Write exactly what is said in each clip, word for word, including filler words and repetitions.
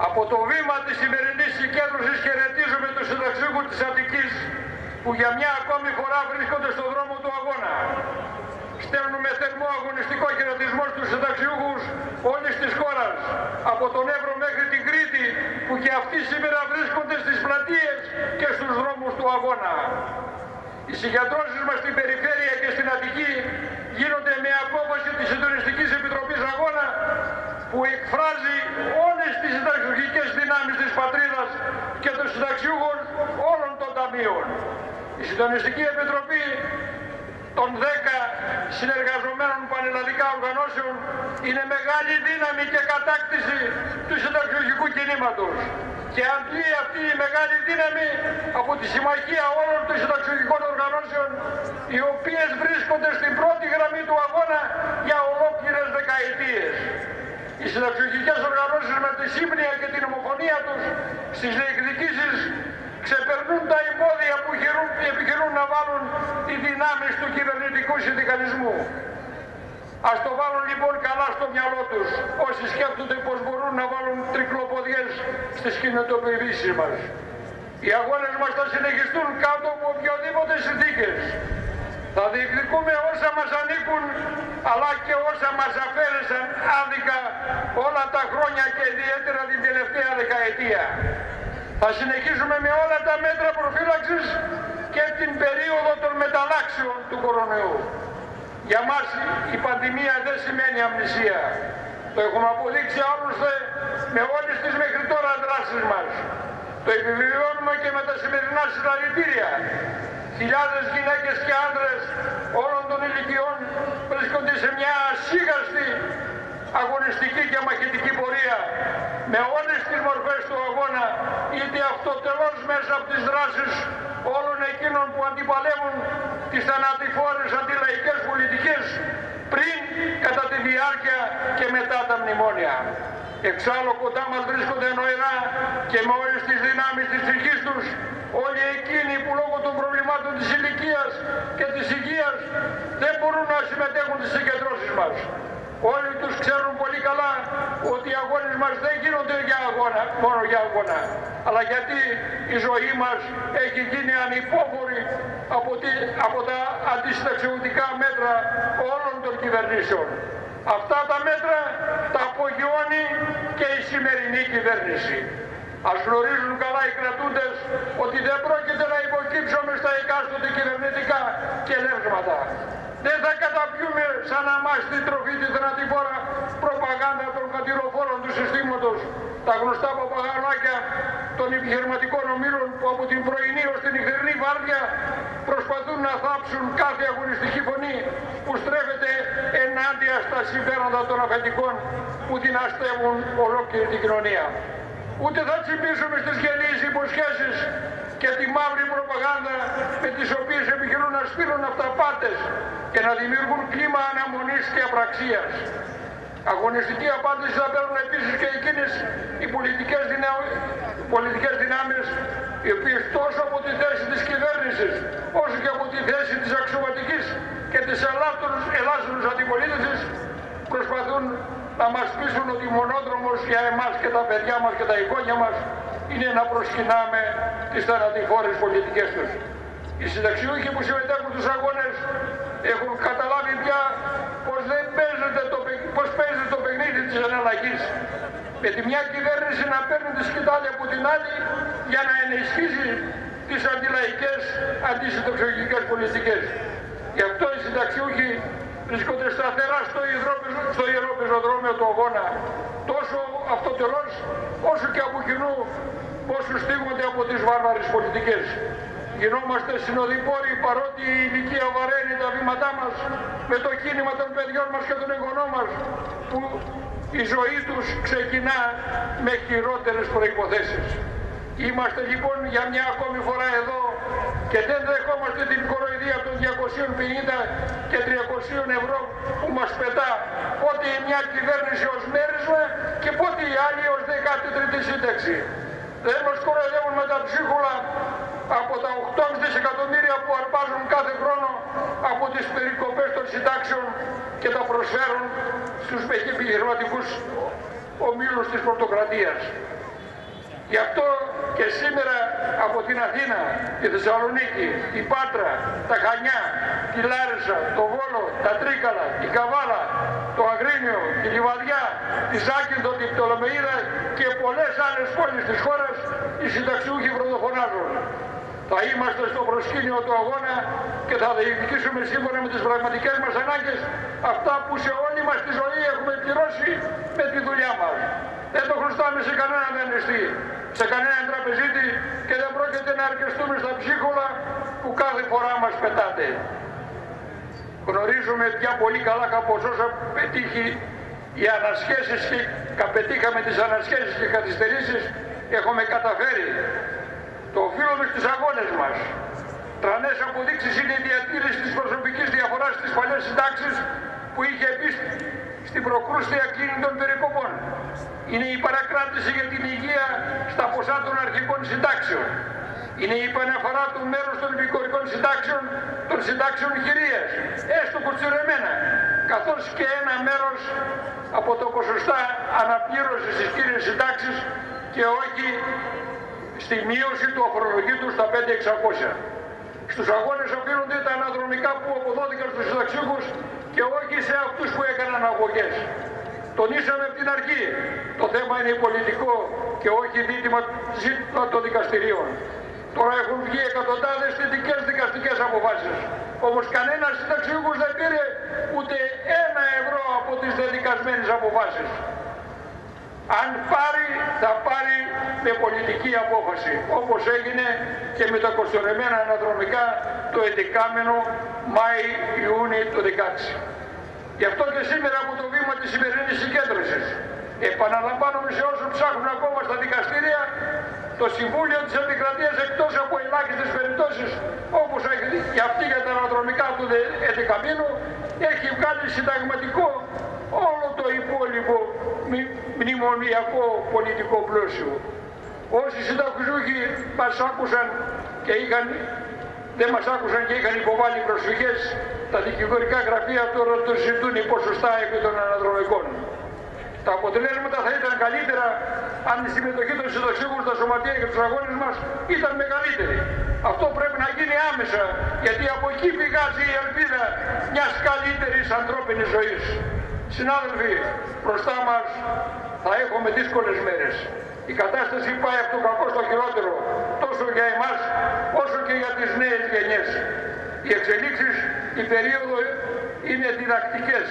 Από το βήμα της σημερινής συγκέντρωσης χαιρετίζουμε τους συνταξιούχους της Αττικής που για μια ακόμη φορά βρίσκονται στον δρόμο του αγώνα. Στέλνουμε θερμό αγωνιστικό χαιρετισμό στους συνταξιούχους όλης της χώρας, από τον Εύρο μέχρι την Κρήτη, που και αυτοί σήμερα βρίσκονται στις πλατείες και στους δρόμους του αγώνα. Οι συγκεντρώσεις μας στην περιφέρεια και στην Αττική γίνονται με απόφαση της Συντονιστικής Επιτροπής Αγώνα, που εκφράζει όλες τις συνταξιούχικες δυνάμεις της πατρίδας και των συνταξιούχων όλων των ταμείων. Η Συντονιστική Επιτροπή των δέκα συνεργαζομένων πανελλαδικά οργανώσεων είναι μεγάλη δύναμη και κατάκτηση του συνταξιούχικου κινήματος. Και αντλεί αυτή η μεγάλη δύναμη από τη συμμαχία όλων των συνταξιούχικων οργανώσεων, οι οποίες βρίσκονται στην πρώτη γραμμή του αγώνα για ολόκληρες δεκαετίες. Οι συνταξιούχικες οργανώσεις με τη σύμπνοια και την ομοφωνία τους στις διεκδικήσεις ξεπερνούν τα εμπόδια που επιχειρούν να βάλουν οι δυνάμεις του κυβερνητικού συνδικαλισμού. Ας το βάλουν λοιπόν καλά στο μυαλό τους όσοι σκέφτονται πως μπορούν να βάλουν τρικλοποδιές στις κινητοποιήσεις μας. Οι αγώνες μας θα συνεχιστούν κάτω από οποιοδήποτε συνθήκες. Θα διεκδικούμε όσα μας ανήκουν, αλλά και όσα μας αφαίρεσαν άδικα όλα τα χρόνια και ιδιαίτερα την τελευταία δεκαετία. Θα συνεχίσουμε με όλα τα μέτρα προφύλαξης και την περίοδο των μεταλλάξεων του κορονοϊού. Για μας η πανδημία δεν σημαίνει αμνησία. Το έχουμε αποδείξει άλλωστε με όλες τις μέχρι τώρα δράσεις μας. Το επιβεβαιώνουμε και με τα σημερινά συλλαλητήρια. Χιλιάδες γυναίκες και άντρες όλων των ηλικιών βρίσκονται σε μια ασίγαστη αγωνιστική και μαχητική πορεία με όλες τις μορφές του αγώνα, είτε αυτοτελώς μέσα από τις δράσεις όλων εκείνων που αντιπαλεύουν τις θανατηφόρες αντιλαϊκές πολιτικές πριν, κατά τη διάρκεια και μετά τα μνημόνια. Εξάλλου κοντά μας βρίσκονται νοερά και με όλες τις δυνάμεις της ψυχής τους όλοι εκείνοι που λόγω των προβλημάτων της ηλικίας και της υγείας δεν μπορούν να συμμετέχουν στις συγκεντρώσεις μας. Όλοι τους ξέρουν πολύ καλά ότι οι αγώνες μας δεν γίνονται για αγώνα, μόνο για αγώνα, αλλά γιατί η ζωή μας έχει γίνει ανυπόφορη από, τη, από τα αντισυνταξιωτικά μέτρα όλων των κυβερνήσεων. Αυτά τα μέτρα τα απογειώνει και η σημερινή κυβέρνηση. Ας γνωρίζουν καλά οι κρατούντες ότι δεν πρόκειται να υποκύψουμε στα εκάστοτε κυβερνητικά κελεύσματα. Δεν θα καταπιούμε σαν αμάστη τροφή τη θανατηφόρα προπαγάνδα των κατηροφόρων του συστήματος, τα γνωστά παπαγαλάκια των επιχειρηματικών ομίλων που από την πρωινή ως την νυχτερινή βάρδια προσπαθούν να θάψουν κάθε αγωνιστική φωνή που στρέφεται ενάντια στα συμφέροντα των αφεντικών που δυναστεύουν ολόκληρη την κοινωνία. Ούτε θα τσιμπήσουμε στις γελίες υποσχέσεις και τη μαύρη προπαγάνδα με τις οποίες επιχειρούν να σπείρουν αυταπάτες και να δημιουργούν κλίμα αναμονής και απραξίας. Αγωνιστική απάντηση θα παίρνουν επίσης και εκείνες οι πολιτικές, δυνα... πολιτικές δυνάμεις οι οποίες τόσο από τη θέση της κυβέρνησης όσο και από τη θέση της αξιωματικής και της ελάσσονος αντιπολίτευσης προσπαθούν να μας πείσουν ότι μονόδρομος για εμάς και τα παιδιά μας και τα εγγόνια μας είναι να προσκυνάμε τις θανατηφόρες πολιτικές τους. Οι συνταξιούχοι που συμμετέχουν στους αγώνες έχουν καταλάβει πια πως, δεν παίζεται το, πως παίζεται το παιχνίδι της εναλλαγής. Με τη μια κυβέρνηση να παίρνει τη σκητάλη από την άλλη για να ενισχύσει τις αντιλαϊκές, αντισυνταξιούχικες πολιτικές. Γι' αυτό οι συνταξιούχοι βρίσκονται σταθερά στο, στο ιερό πεζοδρόμιο του αγώνα, τόσο αυτοτελώς όσο και από κοινού όσους στίγονται από τις βάρβαρες πολιτικές. Γινόμαστε συνοδοιπόροι παρότι η ηλικία βαραίνει τα βήματά μας με το κίνημα των παιδιών μας και των εγγονών μας που η ζωή τους ξεκινά με χειρότερες προϋποθέσεις. Είμαστε λοιπόν για μια ακόμη φορά εδώ και δεν δεχόμαστε την κοροϊδία των διακοσίων πενήντα και τριακοσίων ευρώ που μας πετά πότε η μια κυβέρνηση ως μέρισμα και πότε η άλλη ως δεκάτη τρίτη σύνταξη. Δεν μας κοροϊδεύουν με τα ψίχουλα από τα οκτώ δισεκατομμύρια που αρπάζουν κάθε χρόνο από τις περικοπές των συντάξεων και τα προσφέρουν στους επιχειρηματικούς ομίλους της πρωτοκρατίας. Γι' αυτό και σήμερα από την Αθήνα, τη Θεσσαλονίκη, τη Πάτρα, τα Χανιά, τη Λάρισα, το Βόλο, τα Τρίκαλα, τη Καβάλα, το Αγρίνιο, τη Λιβαδιά, τη Ζάκυνθο, την Πτολεμαΐδα και πολλές άλλες πόλεις της χώρας, οι συνταξιούχοι πρωτοφωνάζουν. Θα είμαστε στο προσκήνιο του αγώνα και θα διεκδικήσουμε σύμφωνα με τις πραγματικές μας ανάγκες αυτά που σε όλη μας τη ζωή έχουμε πληρώσει με τη δουλειά μας. Δεν το χρωστάμε σε κανέναν δανειστή, σε κανέναν τραπεζίτη και δεν πρόκειται να αρκεστούμε στα ψίχολα που κάθε φορά μας πετάτε. Γνωρίζουμε πια πολύ καλά πως όσα πετύχει οι ανασχέσεις και πετύχαμε τις ανασχέσεις και καθυστερήσεις έχουμε καταφέρει. Το οφείλουμε στους αγώνες μας. Τρανές αποδείξεις είναι η διατήρηση της προσωπικής διαφοράς στις παλιές συντάξεις που είχε μπει στην προκρούστια κλίνη των περικοπών. Είναι η παρακράτηση για την υγεία στα ποσά των αρχικών συντάξεων. Είναι η επαναφορά του μέρους των επικορικών συντάξεων, των συντάξεων χειρίας, έστω κουτσουρεμένα, καθώς και ένα μέρος από το ποσοστά αναπλήρωσης της κύριας συντάξης και όχι στη μείωση του αφορολογήτου στα πέντε χιλιάδες εξακόσια. Στους αγώνες οφείλονται τα αναδρομικά που αποδόθηκαν στους συνταξιούχους και όχι σε αυτούς που έκαναν αγωγές. Τονίσαμε από την αρχή, το θέμα είναι πολιτικό και όχι δίτημα ζήτημα των δικαστηρίων. Τώρα έχουν βγει εκατοντάδες θετικές δικαστικές αποφάσεις. Όμως κανένας συνταξιούχος δεν πήρε ούτε ένα ευρώ από τις δεδικασμένες αποφάσεις. Αν πάρει, θα πάρει με πολιτική απόφαση, όπως έγινε και με τα κοστορεμένα αναδρομικά το εντεκάμενο Μάη-Ιούνιο του δεκαέξι. Γι' αυτό και σήμερα από το βήμα της σημερινής συγκέντρωσης επαναλαμβάνομαι σε όσους ψάχνουν ακόμα στα δικαστήρια, το Συμβούλιο της Επικρατείας, εκτός από ελάχιστες περιπτώσεις όπως και αυτή για τα αναδρομικά του εντεκαμήνου, έχει βγάλει συνταγματικό όλο το υπόλοιπο μνημονιακό πολιτικό πλούσιο. Όσοι συνταξιούχοι μας άκουσαν και είχαν, δεν μας άκουσαν και είχαν υποβάλει προσφυγές, τα δικηγορικά γραφεία τώρα το ζητούν οι ποσοστά επί των αναδρομικών. Τα αποτελέσματα θα ήταν καλύτερα αν η συμμετοχή των συνταξιούχων στα σωματεία και τους αγώνες μας ήταν μεγαλύτερη. Αυτό πρέπει να γίνει άμεσα, γιατί από εκεί πηγάζει η ελπίδα μιας καλύτερης ανθρώπινης ζωής. Συνάδελφοι, μπροστά μας θα έχουμε δύσκολες μέρες. Η κατάσταση πάει από το κακό στο χειρότερο, τόσο για εμάς όσο και για τις νέες γενιές. Οι εξελίξεις, η περίοδο είναι διδακτικές.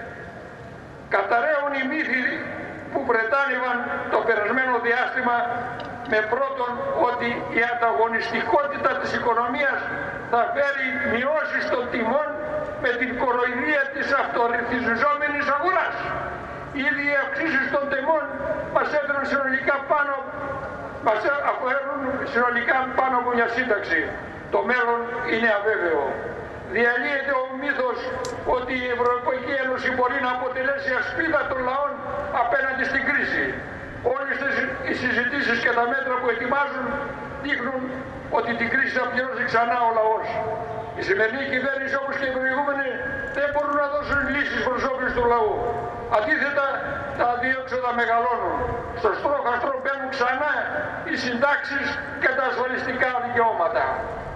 Καταραίουν οι μύθοι που πρετάνευαν το περασμένο διάστημα με πρώτον ότι η ανταγωνιστικότητα της οικονομίας θα φέρει μειώσεις των τιμών με την κοροϊδία της αυτορυθμιζόμενης αγοράς. Ήδη οι αυξήσεις των τιμών μας έφεραν συνολικά πάνω, μας αφαιρούν συνολικά πάνω από μια σύνταξη. Το μέλλον είναι αβέβαιο. Διαλύεται ο μύθος ότι η Ευρωπαϊκή Ένωση μπορεί να αποτελέσει ασπίδα των λαών απέναντι στην κρίση. Όλες οι συζητήσεις και τα μέτρα που ετοιμάζουν δείχνουν ότι την κρίση θα πληρώσει ξανά ο λαός. Η σημερινή κυβέρνηση όπως και οι προηγούμενοι δεν μπορούν να δώσουν λύσεις προς όφελος του λαού. Αντίθετα, τα αδίωξοδα μεγαλώνουν. Στο στρόχαστρο μπαίνουν ξανά οι συντάξεις και τα ασφαλιστικά δικαιώματα.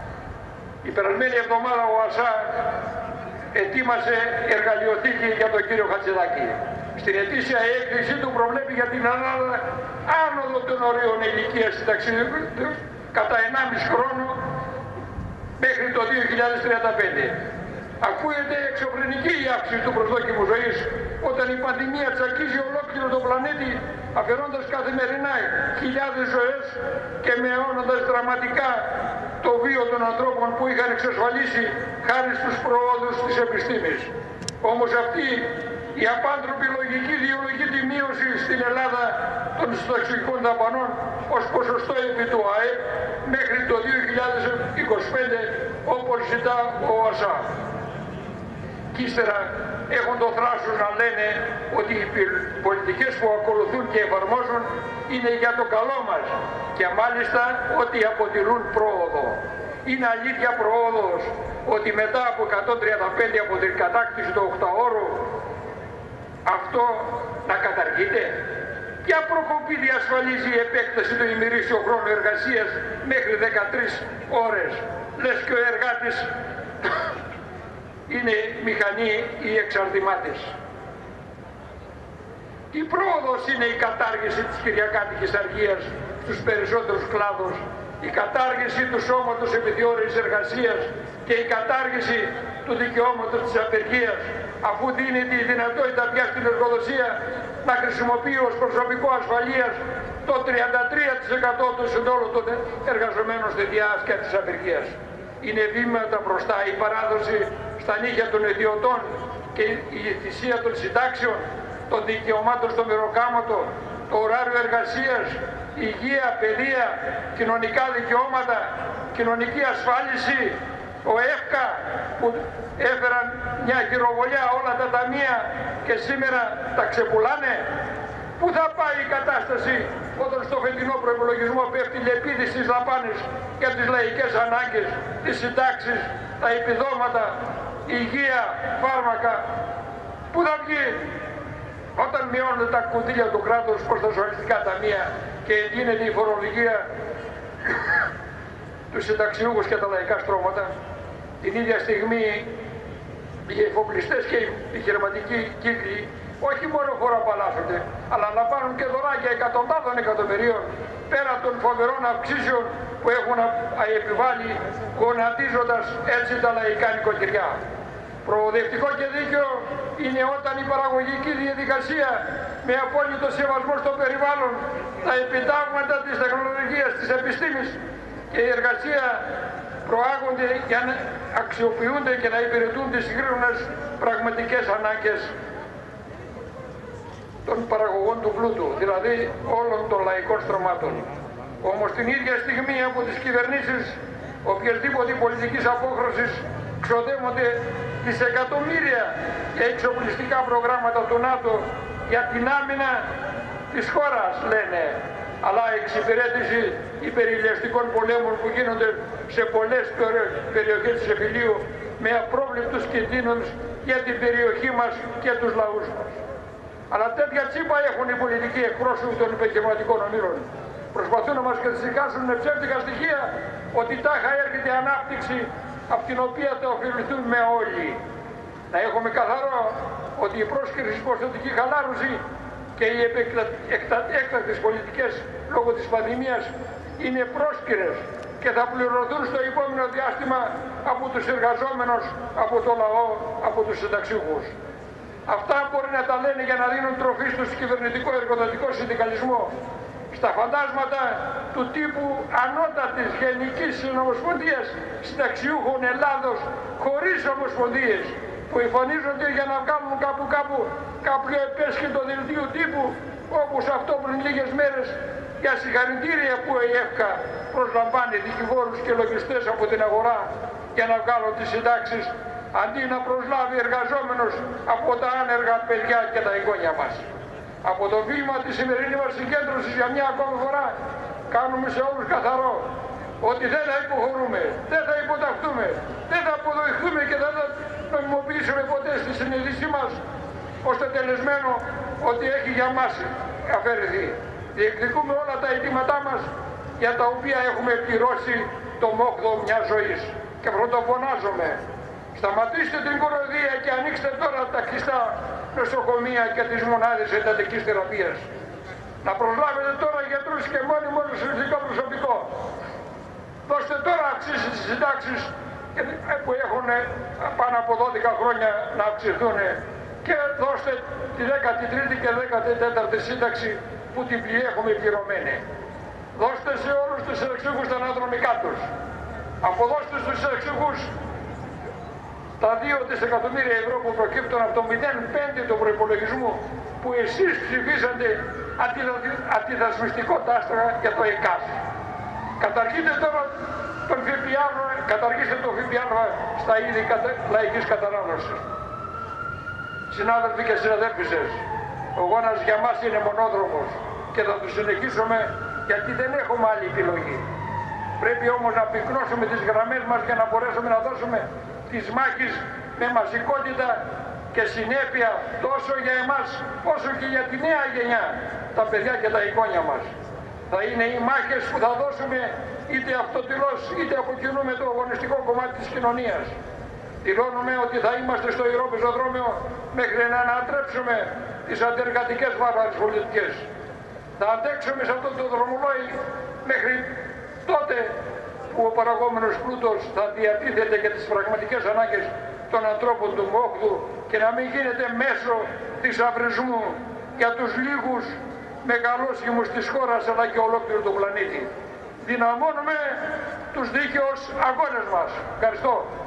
Η περασμένη εβδομάδα ο ΑΣΑ ετοίμασε εργαλειοθήκη για τον κύριο Χατζηδάκη. Στην ετήσια έκθεσή του προβλέπει για την Ελλάδα άνοδο των ορίων ηλικίας συνταξιδίου κατά ενάμιση χρόνο μέχρι το δύο χιλιάδες τριάντα πέντε. Ακούγεται εξωφρενική η αύξηση του προσδόκιμου ζωής όταν η πανδημία τσακίζει ολόκληρο τον πλανήτη, αφαιρώντας καθημερινά χιλιάδες ζωές και μειώνοντας δραματικά το βίο των ανθρώπων που είχαν εξασφαλίσει χάρη στους προόδους της επιστήμης. Όμως αυτή η απάνθρωπη λογική διολογεί τη μείωση στην Ελλάδα των συνταξιωτικών δαπανών ως ποσοστό επί του ΑΕΠ μέχρι το δύο χιλιάδες είκοσι πέντε όπως ζητά ο ΑΣΑ. Και ύστερα έχουν το θράσος να λένε ότι οι πολιτικές που ακολουθούν και εφαρμόζουν είναι για το καλό μας και μάλιστα ότι αποτελούν πρόοδο. Είναι αλήθεια προόδος ότι μετά από εκατόν τριάντα πέντε από την κατάκτηση του οκταώρου αυτό να καταργείται. Ποια προκοπή διασφαλίζει η επέκταση του ημερήσιου χρόνου εργασίας μέχρι δεκατρείς ώρες, λες και ο εργάτης είναι μηχανή ή εξαρτημάτης. Η πρόοδος είναι η κατάργηση της κυριακάτικης αργίας στους περισσότερους κλάδους, η κατάργηση του σώματος επιθεώρησης εργασίας και η κατάργηση του δικαιώματος της απεργίας, αφού δίνει τη δυνατότητα πια στην εργοδοσία να χρησιμοποιεί ως προσωπικό ασφαλείας το τριάντα τρία τοις εκατό του συνόλου των εργαζομένων στη διάρκεια της απεργίας. Είναι βήματα μπροστά η παράδοση στα νύχια των ιδιωτών και η θυσία των συντάξεων, των δικαιωμάτων στο μεροκάματο, το ωράριο εργασίας, υγεία, παιδεία, κοινωνικά δικαιώματα, κοινωνική ασφάλιση, ο ΕΦΚΑ που έφεραν μια χειροβολιά όλα τα ταμεία και σήμερα τα ξεπουλάνε. Πού θα πάει η κατάσταση όταν στο φετινό προϋπολογισμό πέφτει λεπίδι στις δαπάνες για τις λαϊκές ανάγκες, τις συντάξεις, τα επιδόματα, υγεία, φάρμακα? Πού θα βγει όταν μειώνονται τα κονδύλια του κράτους προς τα ασφαλιστικά ταμεία και γίνεται η φορολογία τους συνταξιούχους και τα λαϊκά στρώματα? Την ίδια στιγμή οι εφοπλιστές και οι επιχειρηματικοί κύκλοι όχι μόνο φοροαπαλλάσσονται, αλλά λαμβάνουν και δωράκια εκατοντάδων εκατομμυρίων πέρα των φοβερών αυξήσεων που έχουν επιβάλει, γονατίζοντας έτσι τα λαϊκά νοικοκυριά. Προοδευτικό και δίκαιο είναι όταν η παραγωγική διαδικασία με απόλυτο σεβασμό στο περιβάλλον, τα επιτάγματα της τεχνολογίας, της επιστήμης και η εργασία προάγονται για να αξιοποιούνται και να υπηρετούν τις σύγχρονες πραγματικές ανάγκες των παραγωγών του πλούτου, δηλαδή όλων των λαϊκών στρωμάτων. Όμως την ίδια στιγμή από τις κυβερνήσεις οποιασδήποτε πολιτικής απόχρωσης ξοδεύονται δισεκατομμύρια για εξοπλιστικά προγράμματα του ΝΑΤΟ για την άμυνα της χώρας, λένε, αλλά εξυπηρέτηση υπερηλιαστικών πολέμων που γίνονται σε πολλές περιοχές της εφηλίου με απρόβλεπτους κινδύνους για την περιοχή μας και τους λαούς μας. Αλλά τέτοια τσίπα έχουν οι πολιτικοί εκπρόσωποι των επιχειρηματικών ομίλων. Προσπαθούν να μας καθησυχάσουν με ψεύτικα στοιχεία ότι τάχα έρχεται ανάπτυξη από την οποία θα ωφεληθούμε όλοι. Να έχουμε καθαρό ότι η πρόσκληση ποσοτική χαλάρωση και οι έκτακτες πολιτικές λόγω της πανδημίας είναι πρόσκυρες και θα πληρωθούν στο επόμενο διάστημα από τους εργαζόμενους, από το λαό, από τους συνταξιούχους. Αυτά μπορεί να τα λένε για να δίνουν τροφή στους κυβερνητικό εργοδοτικό συνδικαλισμό, στα φαντάσματα του τύπου ανώτατης γενικής συνομοσπονδίας συνταξιούχων Ελλάδος χωρίς ομοσπονδίες, που εμφανίζονται για να βγάλουν κάπου κάπου κάποιο επέσχετο δελτίο τύπου, όπως αυτό πριν λίγες μέρες, για συγχαρητήρια που η ΕΦΚΑ προσλαμβάνει δικηγόρους και λογιστές από την αγορά για να βγάλουν τις συντάξεις, αντί να προσλάβει εργαζόμενους από τα άνεργα παιδιά και τα εγγόνια μας. Από το βήμα της σημερινής μας συγκέντρωσης για μια ακόμη φορά κάνουμε σε όλους καθαρό ότι δεν θα υποχωρούμε, δεν θα υποταχθούμε, δεν θα αποδοχθούμε και δεν θα νομιμοποιήσουμε ποτέ στη συνείδησή μας ως το τελεσμένο ότι έχει για μας αφαιρεθεί. Διεκδικούμε όλα τα αιτήματά μας για τα οποία έχουμε πληρώσει το μόχθο μιας ζωής. Και πρωτοφωνάζομαι, σταματήστε την κοροϊδία και ανοίξτε τώρα τα κλειστά νοσοκομεία και τις μονάδες εντατικής θεραπείας. Να προσλάβετε τώρα γιατρούς και μόνιμο νοσηλευτικό προσωπικό. Δώστε τώρα αυξήσεις στις συντάξεις που έχουν πάνω από δώδεκα χρόνια να αυξηθούν και δώστε τη δέκατη τρίτη και δέκατη τέταρτη σύνταξη που την έχουμε πληρωμένη. Δώστε σε όλους τους συνταξιούχους τα αναδρομικά τους. Αποδώστε στους συνταξιούχους τα δύο δισεκατομμύρια ευρώ που προκύπτουν από το μηδέν κόμμα πέντε του προϋπολογισμού που εσείς ψηφίσατε αντιδασμιστικό τάστρα για το ΕΚΑΣ. Καταργείτε τώρα τον ΦΠΑ, καταργήστε το ΦΠΑ στα είδη κατα... λαϊκής κατανάλωσης. Συνάδελφοι και συναδέλφισες, ο γόνας για μας είναι μονόδρομος και θα το συνεχίσουμε γιατί δεν έχουμε άλλη επιλογή. Πρέπει όμως να πυκνώσουμε τις γραμμές μας για να μπορέσουμε να δώσουμε τις μάχες με μαζικότητα και συνέπεια τόσο για εμάς όσο και για τη νέα γενιά, τα παιδιά και τα εγγόνια μας. Θα είναι οι μάχες που θα δώσουμε είτε αυτοτελώς είτε από κοινού με το αγωνιστικό κομμάτι της κοινωνίας. Δηλώνουμε ότι θα είμαστε στο ιερό πεζοδρόμιο μέχρι να ανατρέψουμε τις αντεργατικές βάρβαρες πολιτικές. Θα αντέξουμε σε αυτό το δρομολόι μέχρι τότε που ο παραγόμενος πλούτος θα διατίθεται για τις πραγματικές ανάγκες των ανθρώπων του μόχθου και να μην γίνεται μέσω θησαυρισμού για τους λίγους μεγαλόσχημους της χώρας αλλά και ολόκληρου του πλανήτη. Δυναμώνουμε τους δίκαιους αγώνες μας. Ευχαριστώ.